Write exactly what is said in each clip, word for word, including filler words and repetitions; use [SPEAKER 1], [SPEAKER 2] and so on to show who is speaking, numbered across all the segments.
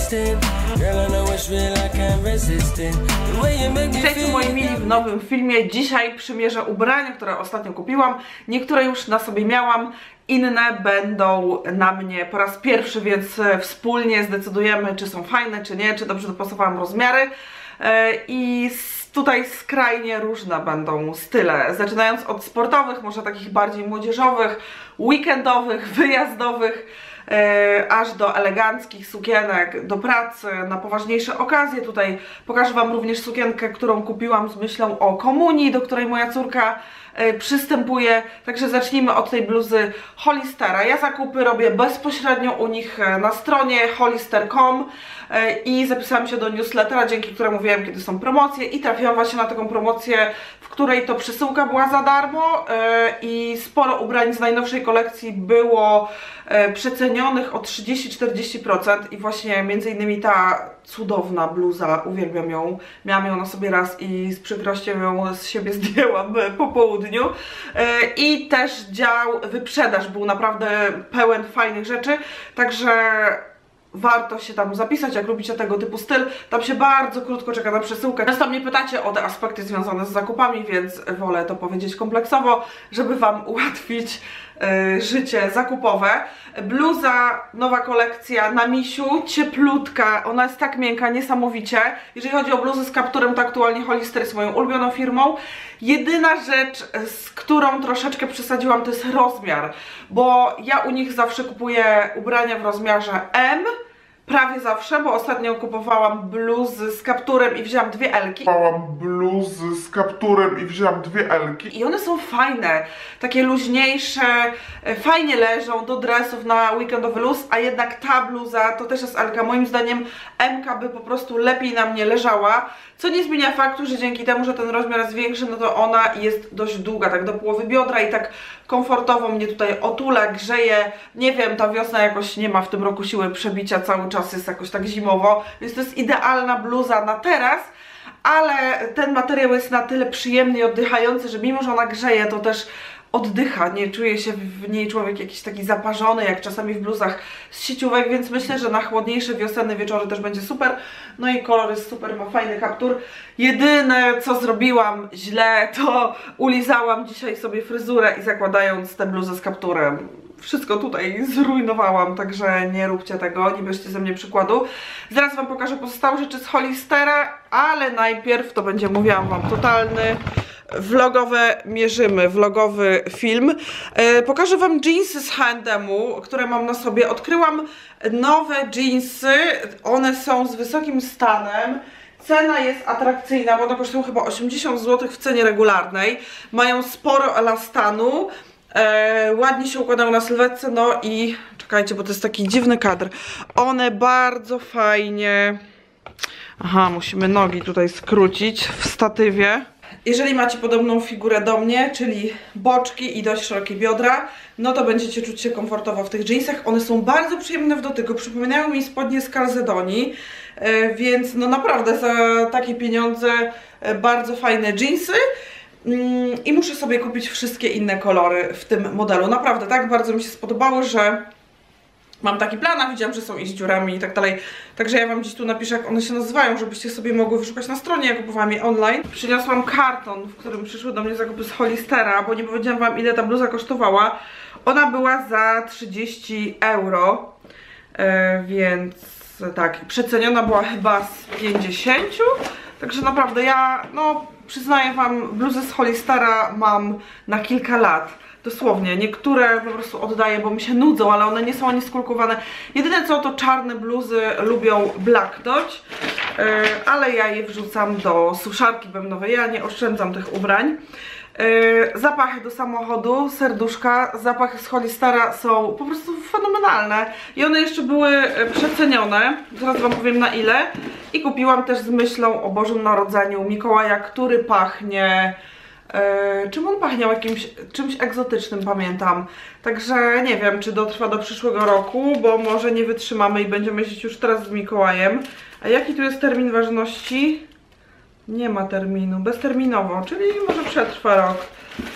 [SPEAKER 1] Witajcie moi mili w nowym filmie. Dzisiaj przymierzę ubrania, które ostatnio kupiłam. Niektóre już na sobie miałam, inne będą na mnie po raz pierwszy, więc wspólnie zdecydujemy, czy są fajne, czy nie, czy dobrze dopasowałam rozmiary. I tutaj skrajnie różne będą style, zaczynając od sportowych, może takich bardziej młodzieżowych, weekendowych, wyjazdowych, e, aż do eleganckich sukienek do pracy, na poważniejsze okazje. Tutaj pokażę Wam również sukienkę, którą kupiłam z myślą o komunii, do której moja córka e, przystępuje. Także zacznijmy od tej bluzy Hollistera. Ja zakupy robię bezpośrednio u nich na stronie hollister kropka com e, i zapisałam się do newslettera, dzięki któremu wiem, kiedy są promocje, i trafiłam właśnie na taką promocję, w której to przesyłka była za darmo e, i sporo ubrań z najnowszej kolekcji było e, przecenionych o trzydzieści do czterdziestu procent i właśnie między innymi ta cudowna bluza, uwielbiam ją, miałam ją na sobie raz i z przykrością ją z siebie zdjęłam po południu. e, i też dział wyprzedaż był naprawdę pełen fajnych rzeczy, także warto się tam zapisać, jak lubicie tego typu styl. Tam się bardzo krótko czeka na przesyłkę. Często mnie pytacie o te aspekty związane z zakupami, więc wolę to powiedzieć kompleksowo, żeby Wam ułatwić yy, życie zakupowe. Bluza, nowa kolekcja na misiu, cieplutka, ona jest tak miękka, niesamowicie. Jeżeli chodzi o bluzy z kapturem, to aktualnie Hollister jest moją ulubioną firmą. Jedyna rzecz, z którą troszeczkę przesadziłam, to jest rozmiar, bo ja u nich zawsze kupuję ubrania w rozmiarze M, prawie zawsze, bo ostatnio kupowałam bluzy z kapturem i wzięłam dwie elki.
[SPEAKER 2] Kupowałam bluzy z kapturem i wzięłam dwie elki.
[SPEAKER 1] I one są fajne, takie luźniejsze, fajnie leżą do dresów na weekendowy luz, a jednak ta bluza to też jest elka. Moim zdaniem M-ka by po prostu lepiej na mnie leżała, co nie zmienia faktu, że dzięki temu, że ten rozmiar jest większy, no to ona jest dość długa, tak do połowy biodra i tak komfortowo mnie tutaj otula, grzeje. Nie wiem, ta wiosna jakoś nie ma w tym roku siły przebicia, cały czas jest jakoś tak zimowo, więc to jest idealna bluza na teraz, ale ten materiał jest na tyle przyjemny i oddychający, że mimo, że ona grzeje, to też oddycha, nie czuje się w niej człowiek jakiś taki zaparzony, jak czasami w bluzach z sieciówek, więc myślę, że na chłodniejsze wiosenne wieczory też będzie super. No i kolor jest super, ma fajny kaptur. Jedyne, co zrobiłam źle, to ulizałam dzisiaj sobie fryzurę i zakładając tę bluzę z kapturem wszystko tutaj zrujnowałam, także nie róbcie tego, nie bierzcie ze mnie przykładu. Zaraz Wam pokażę pozostałe rzeczy z Hollistera, ale najpierw to będzie, mówiłam Wam, totalny vlogowe mierzymy, vlogowy film. E, pokażę Wam jeansy z H and M-u, które mam na sobie. Odkryłam nowe jeansy, one są z wysokim stanem. Cena jest atrakcyjna, bo one kosztują chyba osiemdziesiąt złotych w cenie regularnej. Mają sporo elastanu. E, ładnie się układają na sylwetce, no i czekajcie, bo to jest taki dziwny kadr. One bardzo fajnie... Aha, musimy nogi tutaj skrócić w statywie. Jeżeli macie podobną figurę do mnie, czyli boczki i dość szerokie biodra, no to będziecie czuć się komfortowo w tych jeansach. One są bardzo przyjemne w dotyku, przypominają mi spodnie z Calzedonii, e, więc no naprawdę za takie pieniądze e, bardzo fajne jeansy. I muszę sobie kupić wszystkie inne kolory w tym modelu. Naprawdę tak bardzo mi się spodobały, że mam taki plan, a widziałam, że są i z dziurami i tak dalej. Także ja Wam gdzieś tu napiszę, jak one się nazywają, żebyście sobie mogły wyszukać na stronie. Ja kupowałam je online. Przyniosłam karton, w którym przyszły do mnie zakupy z Hollistera, bo nie powiedziałam Wam, ile ta bluza kosztowała. Ona była za trzydzieści euro, yy, więc tak, przeceniona była chyba z pięćdziesięciu. Także naprawdę ja, no przyznaję Wam, bluzy z Hollistera mam na kilka lat. Dosłownie, niektóre po prostu oddaję, bo mi się nudzą, ale one nie są ani skulkowane. Jedyne co, to czarne bluzy lubią blaknąć, yy, ale ja je wrzucam do suszarki bębnowej, ja nie oszczędzam tych ubrań. Yy, zapachy do samochodu, serduszka, zapachy z Hollistera są po prostu fenomenalne i one jeszcze były przecenione, zaraz Wam powiem na ile. I kupiłam też z myślą o Bożym Narodzeniu Mikołaja, który pachnie... Yy, czym on pachniał? Jakimś czymś egzotycznym, pamiętam. Także nie wiem, czy dotrwa do przyszłego roku, bo może nie wytrzymamy i będziemy jeździć już teraz z Mikołajem. A jaki tu jest termin ważności? Nie ma terminu, bezterminowo, czyli może przetrwa rok.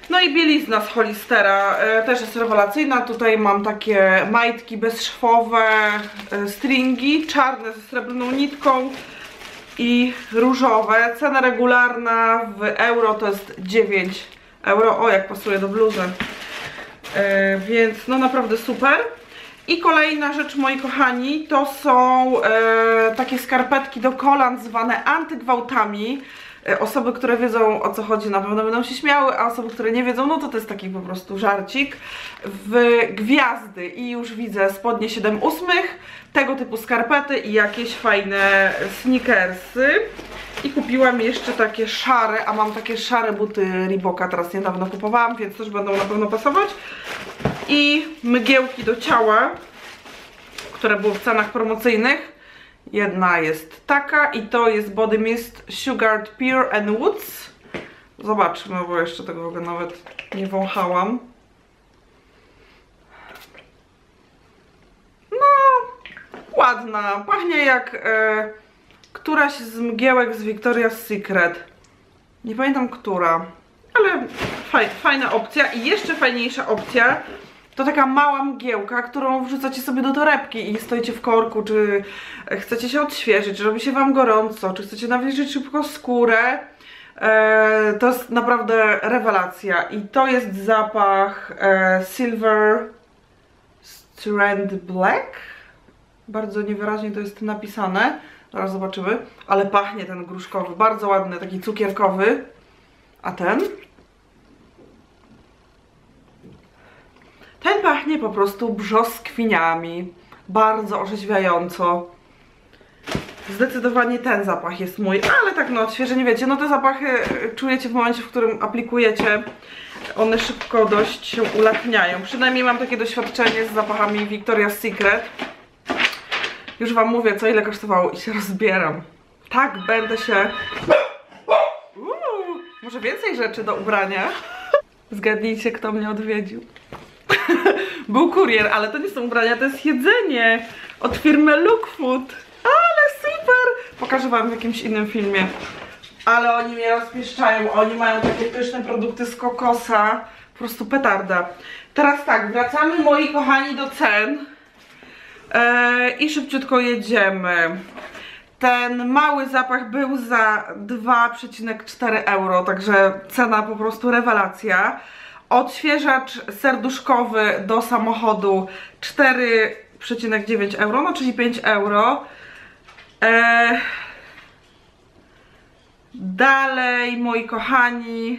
[SPEAKER 1] No i bielizna z Hollistera e, też jest rewelacyjna. Tutaj mam takie majtki bezszwowe, e, stringi, czarne ze srebrną nitką i różowe. Cena regularna w euro to jest dziewięć euro. O, jak pasuje do bluzy. E, więc no naprawdę super. I kolejna rzecz, moi kochani, to są e, takie skarpetki do kolan zwane antygwałtami. E, osoby, które wiedzą, o co chodzi, na pewno będą się śmiały, a osoby, które nie wiedzą, no to to jest taki po prostu żarcik. W gwiazdy i już widzę spodnie siedem ósmych, tego typu skarpety i jakieś fajne sneakersy. I kupiłam jeszcze takie szare, a mam takie szare buty Reeboka, teraz niedawno kupowałam, więc też będą na pewno pasować. I mgiełki do ciała, które były w cenach promocyjnych. Jedna jest taka i to jest Body Mist Sugared Pure and Woods. Zobaczmy, bo jeszcze tego w ogóle nawet nie wąchałam. No, ładna. Pachnie jak e, któraś z mgiełek z Victoria's Secret. Nie pamiętam która, ale faj, fajna opcja. I jeszcze fajniejsza opcja to taka mała mgiełka, którą wrzucacie sobie do torebki i stoicie w korku, czy chcecie się odświeżyć, czy robi się wam gorąco, czy chcecie nawilżyć szybko skórę. Eee, to jest naprawdę rewelacja. I to jest zapach e, Silver Strand Black. Bardzo niewyraźnie to jest napisane. Zaraz zobaczymy. Ale pachnie ten gruszkowy. Bardzo ładny, taki cukierkowy. A ten? Ten pachnie po prostu brzoskwiniami. Bardzo orzeźwiająco. Zdecydowanie ten zapach jest mój, ale tak no odświeżenie, wiecie, no te zapachy czujecie w momencie, w którym aplikujecie. One szybko dość się ulatniają. Przynajmniej mam takie doświadczenie z zapachami Victoria's Secret. Już wam mówię, co ile kosztowało i się rozbieram. Tak, będę się... Uuu, może więcej rzeczy do ubrania? Zgadnijcie, kto mnie odwiedził. Był kurier, ale to nie są ubrania, to jest jedzenie od firmy Lookfood. Ale super! Pokażę wam w jakimś innym filmie. Ale oni mnie rozpieszczają, oni mają takie pyszne produkty z kokosa. Po prostu petarda. Teraz tak, wracamy, moi kochani, do cen. Eee, I szybciutko jedziemy. Ten mały zapach był za dwa przecinek cztery euro, także cena po prostu rewelacja. Odświeżacz serduszkowy do samochodu cztery przecinek dziewięć euro, no czyli pięć euro. Eee, dalej, moi kochani,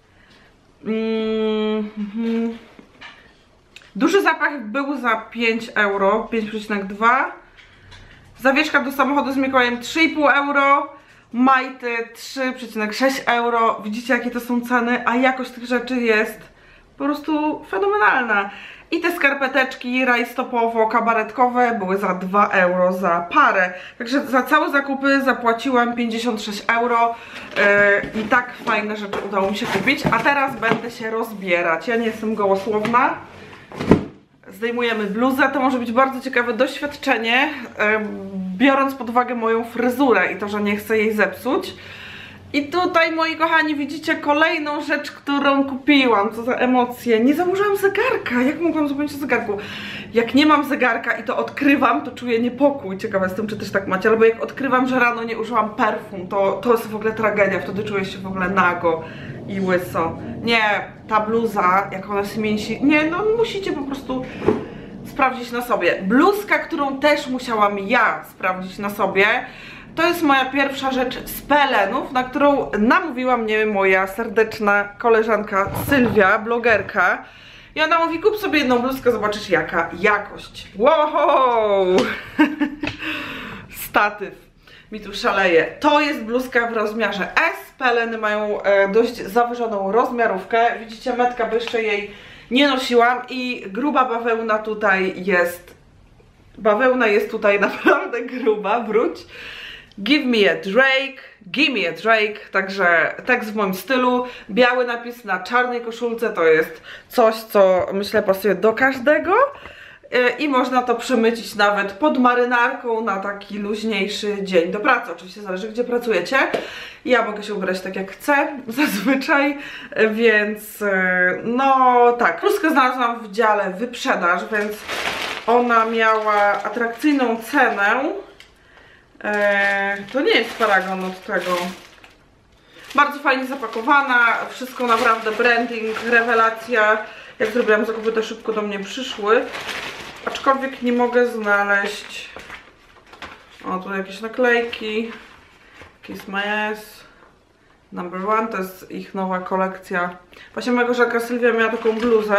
[SPEAKER 1] mm, mm, duży zapach był za pięć euro, pięć przecinek dwa. Zawieszka do samochodu z Mikołajem trzy i pół euro. Majty trzy przecinek sześć euro. Widzicie, jakie to są ceny, a jakość tych rzeczy jest po prostu fenomenalna. I te skarpeteczki rajstopowo-kabaretkowe były za dwa euro za parę. Także za całe zakupy zapłaciłam pięćdziesiąt sześć euro. Yy, I tak fajne rzeczy udało mi się kupić. A teraz będę się rozbierać. Ja nie jestem gołosłowna. Zdejmujemy bluzę. To może być bardzo ciekawe doświadczenie, yy, biorąc pod uwagę moją fryzurę i to, że nie chcę jej zepsuć. I tutaj, moi kochani, widzicie kolejną rzecz, którą kupiłam. Co za emocje. Nie założyłam zegarka. Jak mogłam zapomnieć o zegarku? Jak nie mam zegarka i to odkrywam, to czuję niepokój. Ciekawa jestem, czy też tak macie. Albo jak odkrywam, że rano nie użyłam perfum, to, to jest w ogóle tragedia. Wtedy czuję się w ogóle nago i łyso. Nie, ta bluza, jak ona się mięsi... Nie, no musicie po prostu sprawdzić na sobie. Bluzka, którą też musiałam ja sprawdzić na sobie, to jest moja pierwsza rzecz z Pelenów, na którą namówiła mnie moja serdeczna koleżanka Sylwia, blogerka. I ona mówi, kup sobie jedną bluzkę, zobaczysz jaka jakość. Wow! Statyw mi tu szaleje. To jest bluzka w rozmiarze S. Peleny mają e, dość zawyżoną rozmiarówkę. Widzicie, metka, bo jeszcze jej nie nosiłam. I gruba bawełna tutaj jest. Bawełna jest tutaj naprawdę gruba, wróć. Give me a Drake, give me a Drake, także tekst w moim stylu, biały napis na czarnej koszulce to jest coś, co myślę pasuje do każdego. i można to przemycić nawet pod marynarką na taki luźniejszy dzień do pracy. Oczywiście zależy, gdzie pracujecie. Ja mogę się ubrać tak, jak chcę zazwyczaj, więc no tak. Bluzkę znalazłam w dziale wyprzedaż, więc ona miała atrakcyjną cenę. Eee, to nie jest paragon od tego. Bardzo fajnie zapakowana, wszystko naprawdę branding, rewelacja. Jak zrobiłam zakupy, to szybko do mnie przyszły. Aczkolwiek nie mogę znaleźć... O, tu jakieś naklejki. Kiss My Ass. Number One, to jest ich nowa kolekcja. Właśnie mojego rzeka Sylwia miała taką bluzę.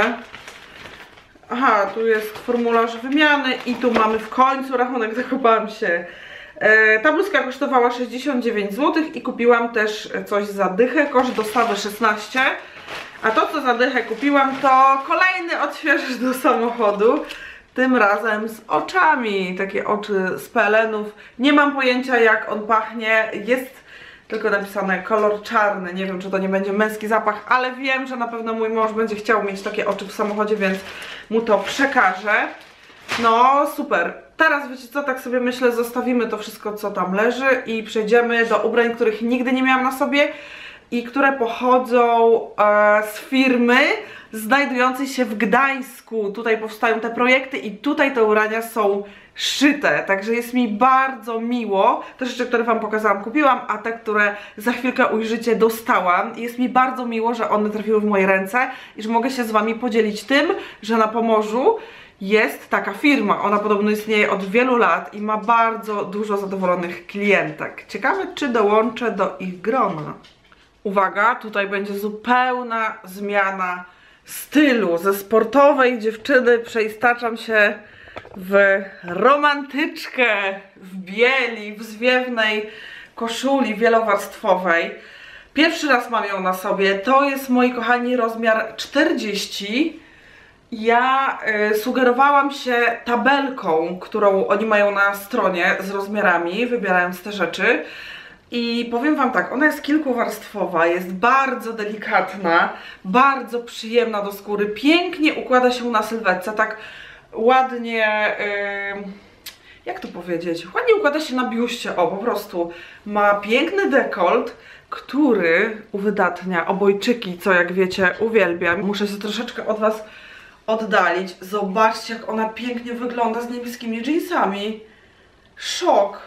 [SPEAKER 1] Aha, tu jest formularz wymiany i tu mamy w końcu rachunek, zakopałam się. E, ta bluzka kosztowała sześćdziesiąt dziewięć złotych i kupiłam też coś za dychę, koszt dostawy szesnaście. A to, co za dychę kupiłam, to kolejny odświeżacz do samochodu. Tym razem z oczami, takie oczy z pelenów. Nie mam pojęcia, jak on pachnie, jest tylko napisane kolor czarny. Nie wiem, czy to nie będzie męski zapach, ale wiem, że na pewno mój mąż będzie chciał mieć takie oczy w samochodzie, więc mu to przekażę. No super. Teraz wiecie co, tak sobie myślę, zostawimy to wszystko, co tam leży i przejdziemy do ubrań, których nigdy nie miałam na sobie i które pochodzą e, z firmy znajdującej się w Gdańsku. Tutaj powstają te projekty i tutaj te ubrania są szyte, także jest mi bardzo miło. Te rzeczy, które wam pokazałam, kupiłam, a te, które za chwilkę ujrzycie, dostałam. Jest mi bardzo miło, że one trafiły w moje ręce i że mogę się z wami podzielić tym, że na Pomorzu jest taka firma. Ona podobno istnieje od wielu lat i ma bardzo dużo zadowolonych klientek. Ciekawe, czy dołączę do ich grona. Uwaga, tutaj będzie zupełna zmiana stylu. Ze sportowej dziewczyny przeistaczam się w romantyczkę, w bieli, w zwiewnej koszuli wielowarstwowej. Pierwszy raz mam ją na sobie. To jest, moi kochani, rozmiar czterdzieści. Ja y, sugerowałam się tabelką, którą oni mają na stronie z rozmiarami, wybierając te rzeczy. I powiem wam tak, ona jest kilkuwarstwowa, jest bardzo delikatna, bardzo przyjemna do skóry, pięknie układa się na sylwetce, tak ładnie, yy, jak to powiedzieć, ładnie układa się na biuście, o po prostu ma piękny dekolt, który uwydatnia obojczyki, co jak wiecie uwielbiam. Muszę się troszeczkę od was oddalić, zobaczcie, jak ona pięknie wygląda z niebieskimi jeansami, szok.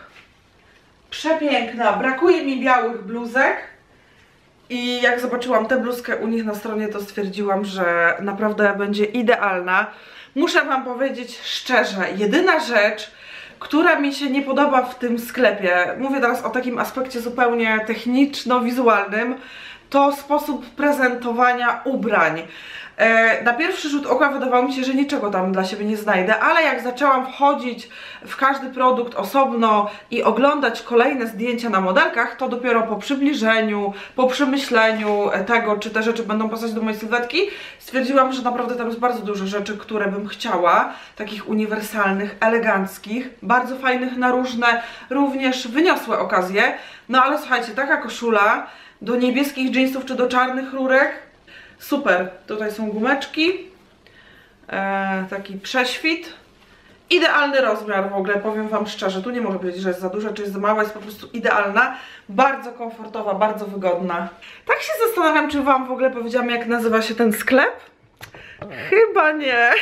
[SPEAKER 1] Przepiękna, brakuje mi białych bluzek i jak zobaczyłam tę bluzkę u nich na stronie, to stwierdziłam, że naprawdę będzie idealna. Muszę wam powiedzieć szczerze, jedyna rzecz, która mi się nie podoba w tym sklepie, mówię teraz o takim aspekcie zupełnie techniczno-wizualnym, to sposób prezentowania ubrań. Na pierwszy rzut oka wydawało mi się, że niczego tam dla siebie nie znajdę, ale jak zaczęłam wchodzić w każdy produkt osobno i oglądać kolejne zdjęcia na modelkach, to dopiero po przybliżeniu, po przemyśleniu tego, czy te rzeczy będą pasować do mojej sylwetki, stwierdziłam, że naprawdę tam jest bardzo dużo rzeczy, które bym chciała, takich uniwersalnych, eleganckich, bardzo fajnych na różne, również wyniosłe okazje. No ale słuchajcie, taka koszula do niebieskich jeansów czy do czarnych rurek, super, tutaj są gumeczki, e, taki prześwit, idealny rozmiar w ogóle, powiem wam szczerze, tu nie mogę powiedzieć, że jest za duża, czy jest za mała, jest po prostu idealna, bardzo komfortowa, bardzo wygodna. Tak się zastanawiam, czy wam w ogóle powiedziałam, jak nazywa się ten sklep? Chyba nie.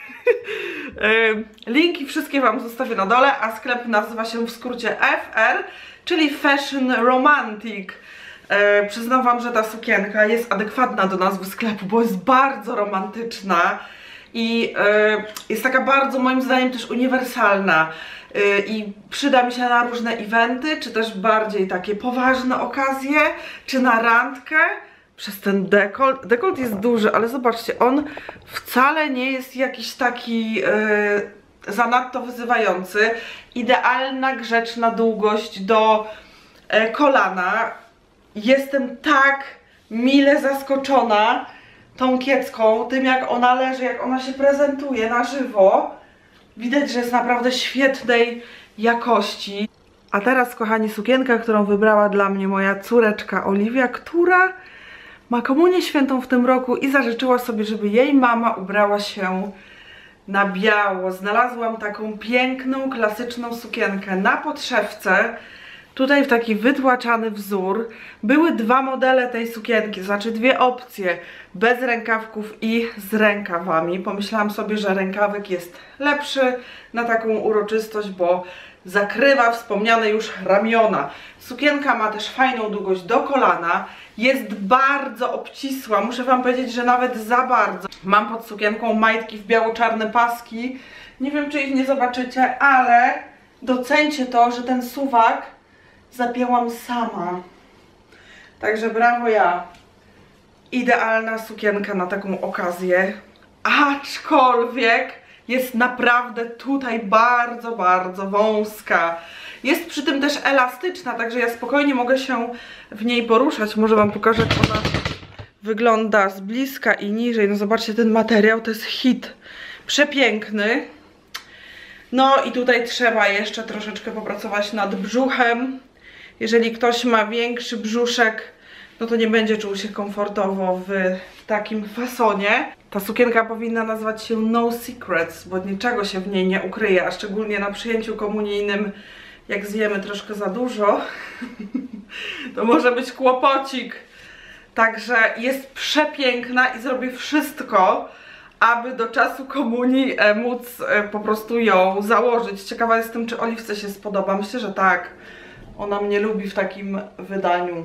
[SPEAKER 1] Linki wszystkie wam zostawię na dole, a sklep nazywa się w skrócie F R, czyli Fashion Romantic. E, przyznam wam, że ta sukienka jest adekwatna do nazwy sklepu, bo jest bardzo romantyczna i e, jest taka bardzo, moim zdaniem, też uniwersalna e, i przyda mi się na różne eventy, czy też bardziej takie poważne okazje, czy na randkę. Przez ten dekolt, dekolt jest duży, ale zobaczcie, on wcale nie jest jakiś taki e, zanadto wyzywający. Idealna, grzeczna długość do e, kolana. Jestem tak mile zaskoczona tą kiecką, tym jak ona leży, jak ona się prezentuje na żywo. Widać, że jest naprawdę świetnej jakości. A teraz, kochani, sukienka, którą wybrała dla mnie moja córeczka Oliwia, która ma komunię świętą w tym roku i zażyczyła sobie, żeby jej mama ubrała się na biało. Znalazłam taką piękną, klasyczną sukienkę na podszewce. Tutaj w taki wytłaczany wzór. Były dwa modele tej sukienki, to znaczy dwie opcje. Bez rękawków i z rękawami. Pomyślałam sobie, że rękawek jest lepszy na taką uroczystość, bo zakrywa wspomniane już ramiona. Sukienka ma też fajną długość do kolana. Jest bardzo obcisła, muszę wam powiedzieć, że nawet za bardzo. Mam pod sukienką majtki w biało-czarne paski. Nie wiem, czy ich nie zobaczycie, ale docencie to, że ten suwak zapięłam sama. Także brawo ja. Idealna sukienka na taką okazję. Aczkolwiek jest naprawdę tutaj bardzo, bardzo wąska. Jest przy tym też elastyczna, także ja spokojnie mogę się w niej poruszać. Może wam pokażę, jak ona wygląda z bliska i niżej. No zobaczcie, ten materiał to jest hit. Przepiękny. No i tutaj trzeba jeszcze troszeczkę popracować nad brzuchem. Jeżeli ktoś ma większy brzuszek, no to nie będzie czuł się komfortowo w takim fasonie. Ta sukienka powinna nazywać się No Secrets, bo niczego się w niej nie ukryje, a szczególnie na przyjęciu komunijnym, jak zjemy troszkę za dużo, to może być kłopocik. Także jest przepiękna i zrobię wszystko, aby do czasu komunii e, móc e, po prostu ją założyć. Ciekawa jestem, czy Oliwce się spodoba. Myślę, że tak. Ona mnie lubi w takim wydaniu.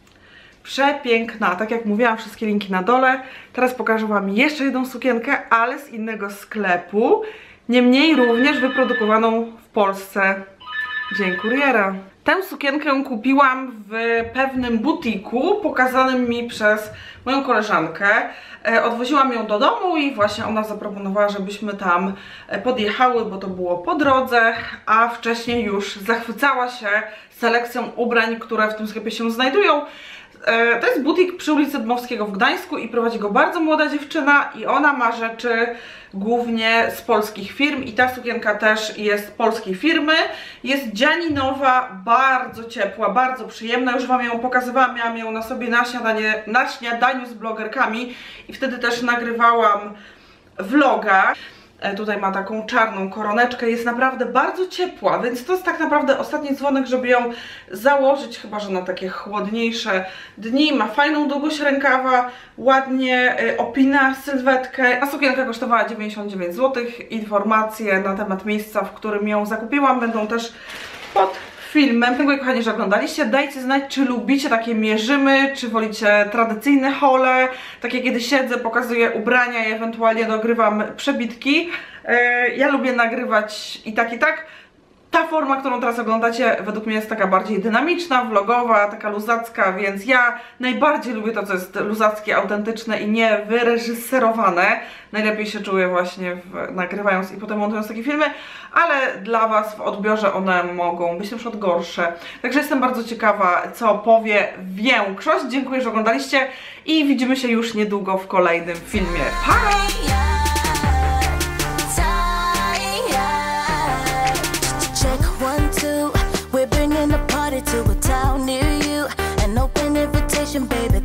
[SPEAKER 1] Przepiękna, tak jak mówiłam, wszystkie linki na dole. Teraz pokażę wam jeszcze jedną sukienkę, ale z innego sklepu. Niemniej również wyprodukowaną w Polsce dzień kuriera. Tę sukienkę kupiłam w pewnym butiku pokazanym mi przez moją koleżankę. Odwoziłam ją do domu i właśnie ona zaproponowała, żebyśmy tam podjechały, bo to było po drodze, a wcześniej już zachwycała się selekcją ubrań, które w tym sklepie się znajdują. To jest butik przy ulicy Dmowskiego w Gdańsku i prowadzi go bardzo młoda dziewczyna i ona ma rzeczy głównie z polskich firm i ta sukienka też jest polskiej firmy. Jest dzianinowa, bardzo ciepła, bardzo przyjemna. Już wam ją pokazywałam, miałam ją na sobie na, śniadanie, na śniadaniu z blogerkami i wtedy też nagrywałam vloga. Tutaj ma taką czarną koroneczkę, jest naprawdę bardzo ciepła, więc to jest tak naprawdę ostatni dzwonek, żeby ją założyć, chyba że na takie chłodniejsze dni. Ma fajną długość rękawa, ładnie opina sylwetkę. A sukienka kosztowała dziewięćdziesiąt dziewięć złotych. Informacje na temat miejsca, w którym ją zakupiłam, będą też pod filmem. Dziękuję kochani, że oglądaliście. Dajcie znać, czy lubicie takie mierzymy, czy wolicie tradycyjne haule, takie kiedy siedzę, pokazuję ubrania i ewentualnie dogrywam przebitki. Ja lubię nagrywać i tak i tak. Ta forma, którą teraz oglądacie, według mnie jest taka bardziej dynamiczna, vlogowa, taka luzacka, więc ja najbardziej lubię to, co jest luzackie, autentyczne i nie wyreżyserowane. Najlepiej się czuję właśnie w, nagrywając i potem montując takie filmy, ale dla was w odbiorze one mogą być na przykład gorsze. Także jestem bardzo ciekawa, co powie większość. Dziękuję, że oglądaliście i widzimy się już niedługo w kolejnym filmie. Pa! To a town near you, an open invitation, baby.